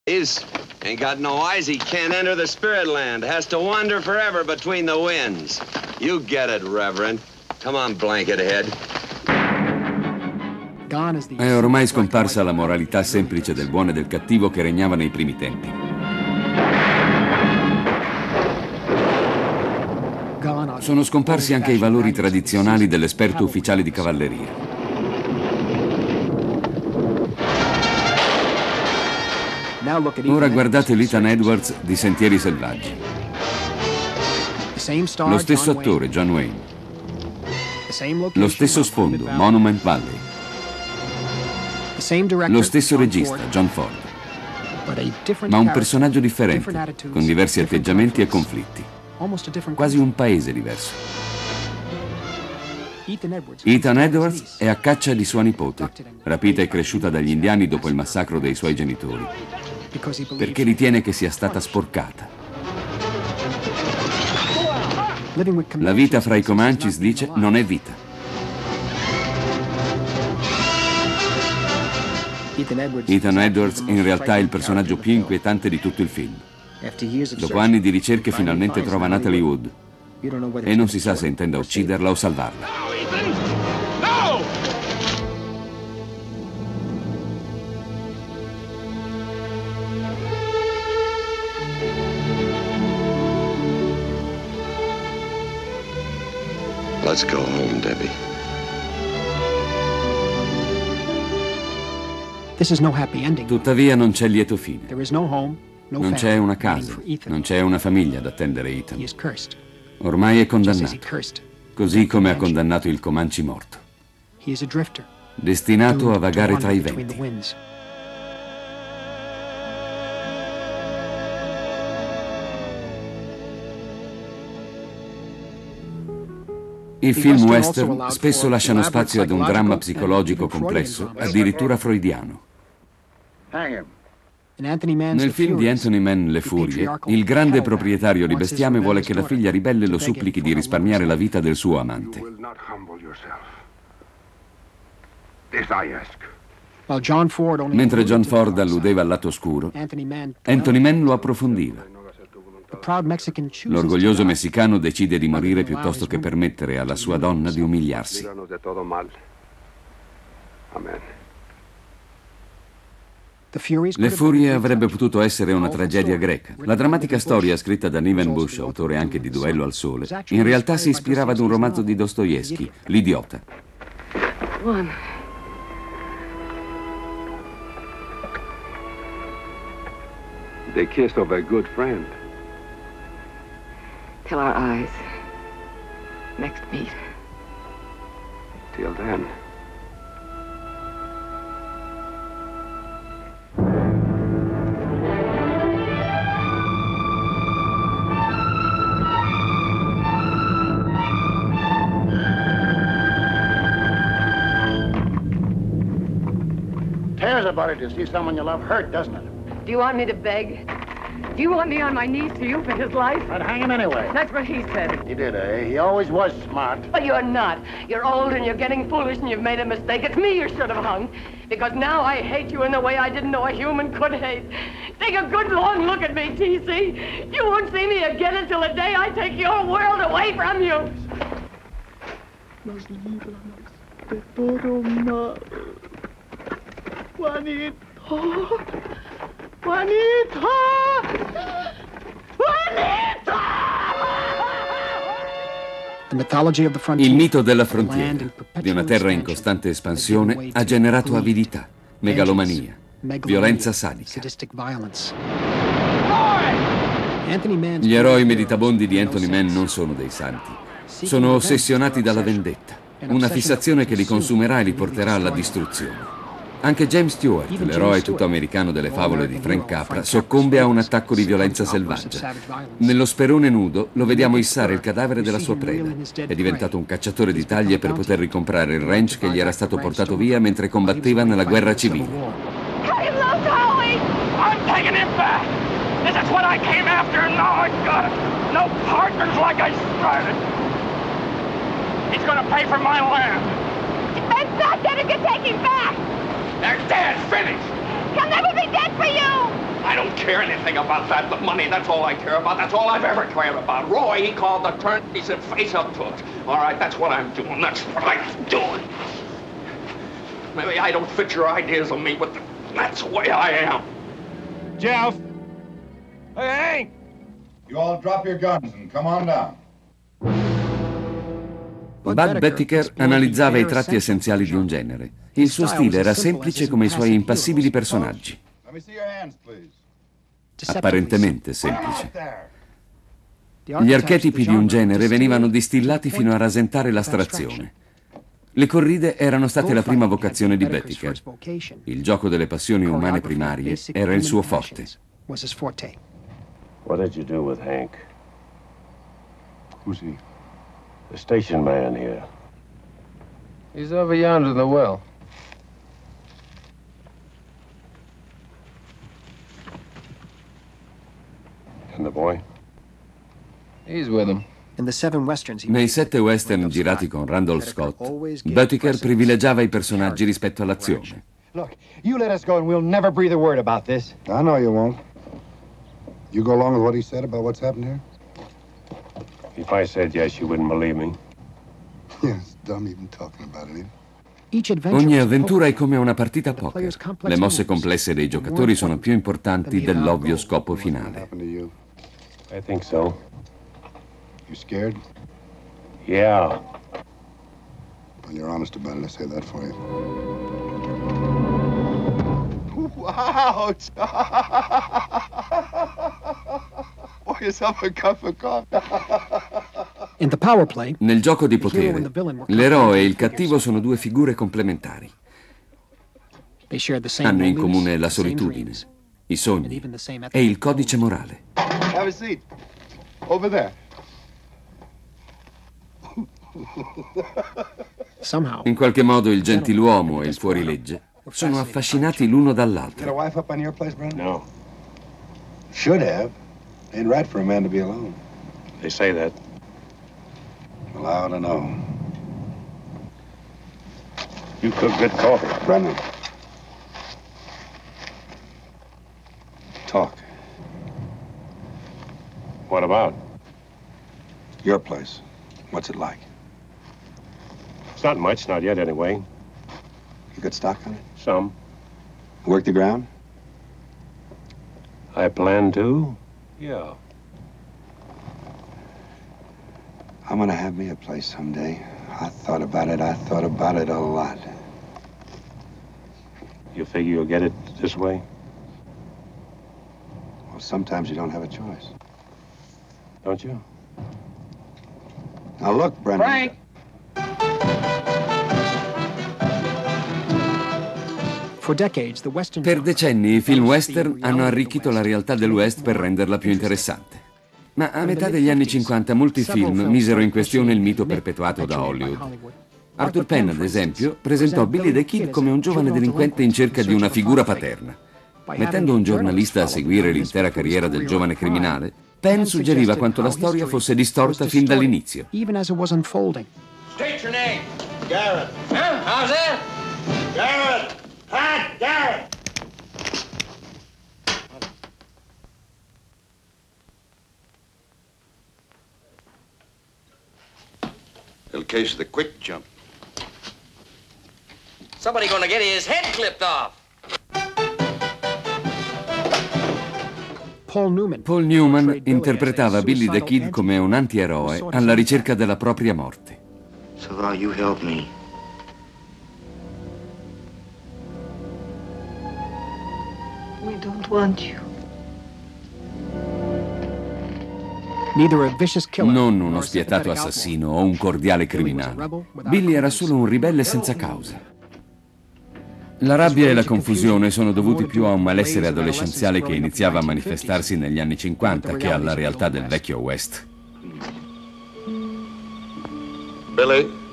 He's ain't got no eyes, he can't enter the spirit land. Has to wander forever between the winds. You get it, Reverend. Come on, Blankethead. È ormai scomparsa la moralità semplice del buono e del cattivo che regnava nei primi tempi. Sono scomparsi anche i valori tradizionali dell'esperto ufficiale di cavalleria. Ora guardate l'Ethan Edwards di Sentieri Selvaggi. Lo stesso attore, John Wayne. Lo stesso sfondo, Monument Valley. Lo stesso regista, John Ford. Ma un personaggio differente, con diversi atteggiamenti e conflitti. Quasi un paese diverso. Ethan Edwards è a caccia di sua nipote, rapita e cresciuta dagli indiani dopo il massacro dei suoi genitori, perché ritiene che sia stata sporcata. La vita fra i Comanches, dice, non è vita. Ethan Edwards in realtà è il personaggio più inquietante di tutto il film. Dopo anni di ricerche finalmente trova Natalie Wood e non si sa se intenda ucciderla o salvarla. Let's go home, Debbie. Tuttavia non c'è lieto fine. Non c'è una casa, non c'è una famiglia ad attendere Ethan. Ormai è condannato, così come ha condannato il Comanche morto. Destinato a vagare tra i venti. I film western spesso lasciano spazio ad un dramma psicologico complesso, addirittura freudiano. Nel film di Anthony Mann, Le Furie, il grande proprietario di bestiame vuole che la figlia ribelle lo supplichi di risparmiare la vita del suo amante. Mentre John Ford alludeva al lato oscuro, Anthony Mann lo approfondiva. L'orgoglioso messicano decide di morire piuttosto che permettere alla sua donna di umiliarsi. Le Furie avrebbe potuto essere una tragedia greca. La drammatica storia scritta da Niven Bush, autore anche di Duello al Sole, in realtà si ispirava ad un romanzo di Dostoevsky, L'idiota. They kissed over a good friend. Till our eyes next meet. Till then. Tears a body to see someone you love hurt, doesn't it? Do you want me to beg? Do you want me on my knees to you for his life? I'd hang him anyway. That's what he said. He did, eh? He always was smart. But you're not. You're old and you're getting foolish and you've made a mistake. It's me you should have hung. Because now I hate you in the way I didn't know a human could hate. Take a good long look at me, T.C. You won't see me again until the day I take your world away from you. Nos líbranos de todo mal. Juanito. Juanito! Juanito! Il mito della frontiera, di una terra in costante espansione, ha generato avidità, megalomania, violenza sadica. Gli eroi meditabondi di Anthony Mann non sono dei santi. Sono ossessionati dalla vendetta, una fissazione che li consumerà e li porterà alla distruzione. Anche James Stewart, l'eroe tutto americano delle favole di Frank Capra, soccombe a un attacco di violenza selvaggia. Nello sperone nudo lo vediamo issare il cadavere della sua preda. È diventato un cacciatore di taglie per poter ricomprare il ranch che gli era stato portato via mentre combatteva nella guerra civile. He's gonna pay for my land. And not gonna get taken back! They're dead, finished! He'll never be dead for you! I don't care anything about that. The money, that's all I care about. That's all I've ever cared about. Roy, he called the turn. He said, face up to it. All right, that's what I'm doing. That's what I'm doing. Maybe I don't fit your ideas of me, but that's the way I am. Jeff! Hey, Hank! You all drop your guns and come on down. Bud Bettiker analizzava i tratti essenziali di un genere. Il suo stile era semplice come i suoi impassibili personaggi. Apparentemente semplice. Gli archetipi di un genere venivano distillati fino a rasentare l'astrazione. Le corride erano state la prima vocazione di Bettiker. Il gioco delle passioni umane primarie era il suo forte. What did you do with Hank? Who's he? The station man here. He's over yonder in the well. And the boy? He's with him. Nei 7 western girati con Randall Scott, Bettiker privilegiava i personaggi rispetto all'azione. Look, you let us go and we'll never breathe a word about this. I know you won't. You go along with what he said about what's happened here? If I said yes, you wouldn't believe me. Yeah, it's dumb even talking about it. Ogni avventura è come una partita a poker. Le mosse complesse dei giocatori sono più importanti dell'ovvio scopo finale. I think so. You scared? Yeah. Well, you're honest about it, I say that for you. Wow! Pour yourself a cup of coffee. Nel gioco di potere, l'eroe e il cattivo sono due figure complementari. Hanno in comune la solitudine, i sogni e il codice morale. Have a seat. Over there. In qualche modo il gentiluomo e il fuorilegge sono affascinati l'uno dall'altro. Got a wife up on your place, Brendan? No. Should have. Ain't right for a man to be alone. They say that. Well, I ought to know. You cook good coffee. Brendan. Talk. What about? Your place. What's it like? It's not much, not yet anyway. You got stock on it? Some. Work the ground? I plan to. Yeah. I'm gonna have me a place someday. I thought about it a lot. You figure you'll get it this way? Well, sometimes you don't have a choice. Don't you? Now look, Brendan. Frank! Per decenni i film western hanno arricchito la realtà del West per renderla più interessante. Ma a metà degli anni 50 molti film misero in questione il mito perpetuato da Hollywood. Arthur Penn, ad esempio, presentò Billy the Kid come un giovane delinquente in cerca di una figura paterna. Mettendo un giornalista a seguire l'intera carriera del giovane criminale, Penn suggeriva quanto la storia fosse distorta fin dall'inizio. State your name. Garrett. Huh? How's that? Garrett. Pat Garrett. El case of the quick jump. Somebody gonna get his head clipped off. Paul Newman interpretava Billy the Kid come un antieroe alla ricerca della propria morte. So now you help me. We don't want you. Non uno spietato assassino o un cordiale criminale. Billy era solo un ribelle senza causa. La rabbia e la confusione sono dovuti più a un malessere adolescenziale che iniziava a manifestarsi negli anni 50 che alla realtà del vecchio West. Billy?